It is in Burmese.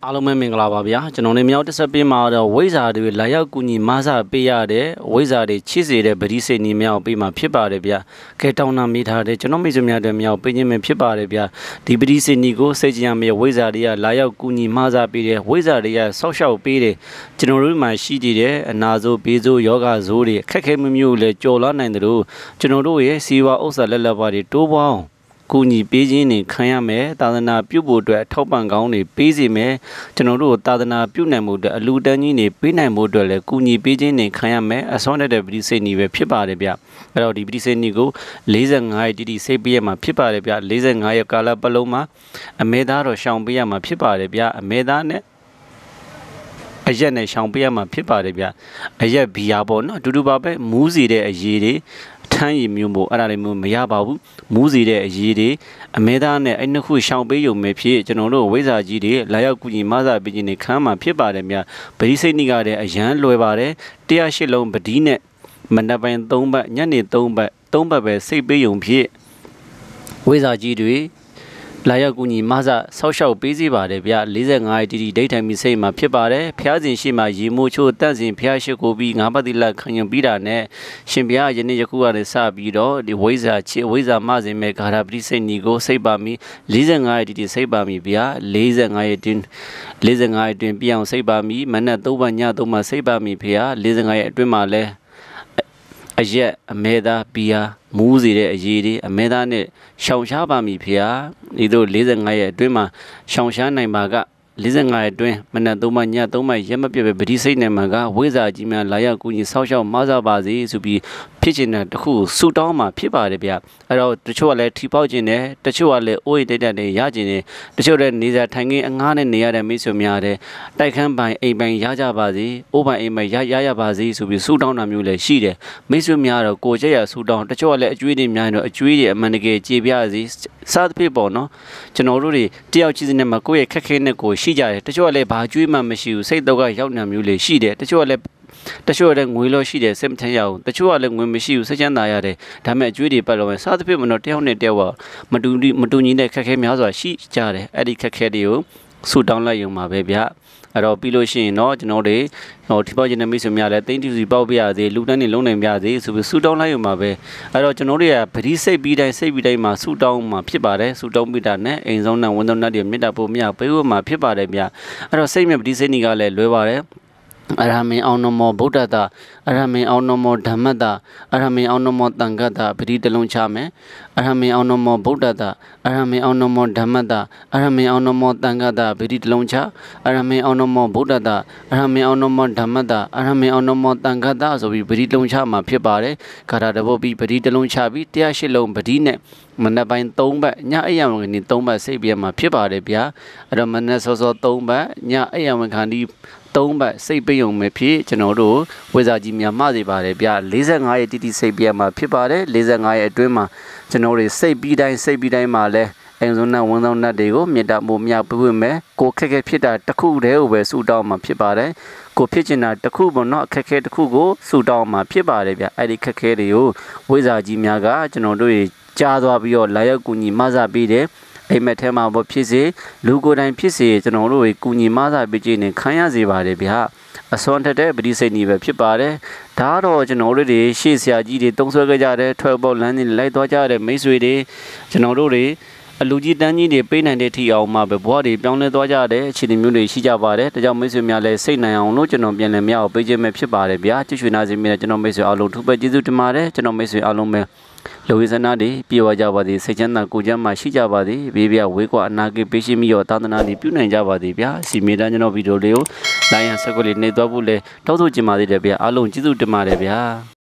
အားလုံးပဲမင်္ဂလာပါဗျာကျွန်တော်နေမြောက်တစ်ဆက်ပေးမှာတော့ဝိဇာတွေလာရောက်ကူညီမဆပေးရတဲ့ဝိဇာတွေချစ်စေတဲ့ဗတိစိတ်နီမြောက်ပေးမှာဖြစ်ပါတယ်ဗျာကဲတောင်းနာမိထားတဲ့ကျွန်တော်မိတ်ဆွေများတွေမြောက်ပေးခြင်းပဲဖြစ်ပါတယ်ဗျာဒီဗတိစိတ်နီကိုစိတ်ကြံမြေဝိဇာတွေကလာရောက်ကူညီမဆပေးတဲ့ဝိဇာတွေကဆောက်ရှောက်ပေးတယ်ကျွန်တော်တို့မှာရှိတည်တဲ့အနာဆိုးဘေးဆိုးယောဂဆိုးတွေခက်ခဲမျိုးလည်းကြော်လာနိုင်တယ်လို့ကျွန်တော်တို့ရဲ့စီဝါဥစ္စာလက်လက်ပါတွေတိုးပွားကူညီပေးခြင်းနဲ့ခံရမယ်သာသနာပြုဖို့အတွက်ထောက်ပံ့ကောင်းတွေပေးစီမယ်ကျွန်တော်တို့သာသနာပြုနိုင်မှုအတွက်အလူတန်းကြီးတွေပေးနိုင်မှုအတွက်လည်းကူညီပေးခြင်းနဲ့ခံရမယ်အစွမ်းတဲ့ပရိစေနီပဲဖြစ်ပါတယ်ဗျအဲ့တော့ဒီပရိစေနီကို45ရက်တိတိစိတ်ပေးရမှာဖြစ်ပါတယ်ဗျ45ရက်ကာလပတ်လုံးမှာအမေသားတော့ရှောင်ပေးရမှာဖြစ်ပါတယ်ဗျအမေသားနဲ့အရက်နဲ့ရှောင်ပေးရမှာဖြစ်ပါတယ်ဗျအရက်ဘီယာပေါ့နော်အတူတူပါပဲမူးစီတဲ့အရေးတွေထမ်းရည်မျိုးမို့အဲ့ဒါလေးမျိုးမရပါဘူးမူးစီတဲ့အရေးတွေအမဲသားနဲ့အဲ့နှစ်ခုရှောင်ပေးရုံပဲဖြစ်ကျွန်တော်တို့ဝိဇာကြီးတွေလာရောက်ကူညီမဆပေးခြင်းနဲ့ခမ်းမှာဖြစ်ပါတယ်မြဗတိစိတ်နိကတဲ့အရန်လွယ်ပါတယ်108လုံးပတိနဲ့မနက်ပိုင်း3ဘတ်ညနေ3ဘတ်ပဲစိတ်ပေးရုံဖြစ်ဝိဇာကြီးတွေလာရောက်ကူညီမဆဆောက်ရှောက်ပေးစီပါတယ်ဗျ45ရက်တိတိဒိတ်ထိုင်ပြီးစိတ်မှာဖြစ်ပါတယ်ဖျားစဉ်ရှိမှရေမိုးချိုးတန့်စဉ်ဖျားရှိကိုပြီးငါးပတ်တိလက်ခံယူပြီးတာနဲ့ရှင်ဘုရားယနေ့ယခုကနေစပြီးတော့ဒီဝိဇာချစ်ဝိဇာမစဉ်မဲ့ဂါရပတိစိတ်ညီကိုစိတ်ပါမီ45ရက်တိတိစိတ်ပါမီဗျ45ရက်တွင်ပြအောင်စိတ်ပါမီမနက်3ဘည3မှာစိတ်ပါမီဖျား45ရက်အတွင်းမှာလဲအရက်အမဲသားဘီယာမူးစေတဲ့အရေးတွေအမဲသားနဲ့ရှောင်ရှားပါမည်ဖေဟာဒီတို့45ရက်အတွင်းမှာရှောင်ရှားနိုင်ပါက45ရက်အတွင်းမနက်3မှည3မှရက်မပြတ်ပဲပတိစိတ်နဲ့မှကဝိဇာကြီးများလာရောက်ကူညီဆောက်ရှောက်မဆပါစေဆိုပြီးဖြစ်ချင်တဲ့တခုဆူတောင်းမှာဖြစ်ပါတယ်ဗျအဲ့တော့တချို့ကလည်းထီပေါက်ခြင်းနဲ့တချို့ကလည်းအိုးရိတ်တက်နဲ့ရခြင်းနဲ့တချို့လည်းနေစားထိုင်ခင်းအငားနဲ့နေရတဲ့မိတ်ဆွေများတဲ့တိုက်ခန်းပိုင်အိမ်ပိုင်ရကြပါစေအိုးပိုင်အိမ်ပိုင်ရပါစေဆိုပြီးဆူတောင်းတာမျိုးလည်းရှိတယ်မိတ်ဆွေများတော့ကိုကြက်ရဆူတောင်းတချို့ကလည်းအကျွေးတွေများတော့အကျွေးတွေအမှန်တကယ်ကြေပြစေစားသဖြင့်ပေါ့နော်ကျွန်တော်တို့တွေတယောက်ချင်းစီနဲ့မှကိုယ့်ရဲ့ခက်ခဲနဲ့ကိုရှိကြတယ်တချို့ကလည်းဘာကျွေးမှမရှိဘူးစိတ်တော့ကရောက်နေမျိုးလေးရှိတယ်တချို့ကလည်းငွေလို့ရှိတယ်စိတ်မချမ်းရဘူးတချို့ကလည်းငွေမရှိဘူးစိတ်ချမ်းသာရတယ်ဒါပေမဲ့အကျွေးတွေပတ်လို့ပဲစားသဖြင့်မတော့တယောက်နဲ့တယောက်ကမတူညီတဲ့ခက်ခဲများစွာရှိကြတယ်အဲ့ဒီခက်ခဲတွေကိုဆူတောင်းလိုက်ရုံပါပဲဗျအဲ့တော့ပြီးလို့ရှိရင်တော့ကျွန်တော်တို့ဒီပေါက်ကျင်တဲ့မိတ်ဆွေများလည်းတိမ့်တူစီပေါက်ပြရစေလူတန်းနေလုံးနိုင်ပြစေဆိုပြီးဆူတောင်းလိုက်ရုံပါပဲအဲ့တော့ကျွန်တော်တို့ကပရိစိတ်ပြီးတိုင်းမှာဆူတောင်းမှာဖြစ်ပါတယ်ဆူတောင်းပြီးတာနဲ့အိမ်ဆုံးနဲ့ဝန်ဆောင်တွေမေတ္တာပို့မြပေးဖို့မှာဖြစ်ပါတယ်ဗျအဲ့တော့စိတ်မြပရိစိတ်နေကလည်းလွယ်ပါတယ်အရဟမေအောင်နမောဗုဒ္ဓတာအရဟမေအောင်နမောဓမ္မတာအရဟမေအောင်နမောတန်ခတ်တာပရိတလုံးချမယ်အရဟမေအောင်နမောဗုဒ္ဓတာအရဟမေအောင်နမောဓမ္မတာအရဟမေအောင်နမောတန်ခတ်တာပရိတလုံးချအရဟမေအောင်နမောဗုဒ္ဓတာအရဟမေအောင်နမောဓမ္မတာအရဟမေအောင်နမောတန်ခတ်တာဆိုပြီးပရိတလုံးချမှာဖြစ်ပါတယ်ဂါထာတပုတ်ပြီးပရိတလုံးချပြီး108လုံးပရိနဲ့မနက်ပိုင်း3ဘတ်ညအိယာဝန်ခဏ3ဘတ်စိတ်ပြမှာဖြစ်ပါတယ်ဗျာအဲ့တော့မနက်စောစော3ဘတ်ညအိယာဝန်ခဏ3ဘတ်စိတ်ပိယုံမဲ့ဖြစ်ကျွန်တော်တို့ဝိဇာကြီးများမှစေပါတယ်ဗျ45ရက်တိတိစိတ်ပြမှာဖြစ်ပါတယ်45ရက်အတွင်းမှာကျွန်တော်တို့စိတ်ပြီးတိုင်းမှာလဲအိမ်စုံနဲ့ဝန်ဆောင်နဲ့တွေကိုမြေတာမို့မြပွေးမယ်ကိုခက်ခဲဖြစ်တာတခုတည်းကိုပဲဆူတောင်းမှာဖြစ်ပါတယ်ကိုဖြစ်ချင်တာတခုပေါ့နော်အခက်ခဲတခုကိုဆူတောင်းမှာဖြစ်ပါတယ်ဗျအဲ့ဒီခက်ခဲတွေကိုဝိဇာကြီးများကကျွန်တော်တို့ကြားသွားပြီးတော့လာရောက်ကူညီမဆပေးတယ်အိမ်မက်ထဲမှာပေါ့ဖြစ်စေလူကိုယ်တိုင်ဖြစ်စေကျွန်တော်တို့ကူညီမဆပေးခြင်းနဲ့ခံရစေပါတယ်ဗျအစွမ်းထက်တဲ့ပရိစိတ်နေပဲဖြစ်ပါတယ်ဒါတော့ကျွန်တော်တို့တွေရှေ့ဆရာကြီးတွေတုံးဆွဲကြကြတဲ့ထွဲပေါလမ်းတွေလိုက်သွားကြတဲ့မိတ်ဆွေတွေကျွန်တော်တို့တွေအလူကြီးတန်းကြီးတွေပေးနိုင်တဲ့ထီအောင်မှာပဲဘွားတွေပြောင်းလဲသွားကြတဲ့အခြေအနေမျိုးတွေရှိကြပါတယ်ဒါကြောင့်မိတ်ဆွေများလည်းစိတ်နိုင်အောင်လို့ကျွန်တော်ပြန်လည်မြောက်ပေးခြင်းပဲဖြစ်ပါတယ်ဗျာကြည့်ရွှေနာစီမင်းနဲ့ကျွန်တော်မိတ်ဆွေအားလုံးထူးပဲကျေးဇူးတင်ပါတယ်ကျွန်တော်မိတ်ဆွေအားလုံးပဲလူဝိဇနာတွေပြေဝကြပါသည်စိတ်ချမ်းသာကိုယ်ချမ်းသာရှိကြပါသည်ဘေးပြဝေးကွာအနာဂတ်ပေးရှိမိရောသာသနာတွေပြုနိုင်ကြပါသည်ဗျာစီမီတန်းကျွန်တော်ဗီဒီယိုလေးကိုလိုင်းရန်ဆက်ကွက်လေးနေသွားဖို့လဲတောက်ဆိုချင်ပါသေးတယ်ဗျာအားလုံးကျေးဇူးတင်ပါတယ်ဗျာ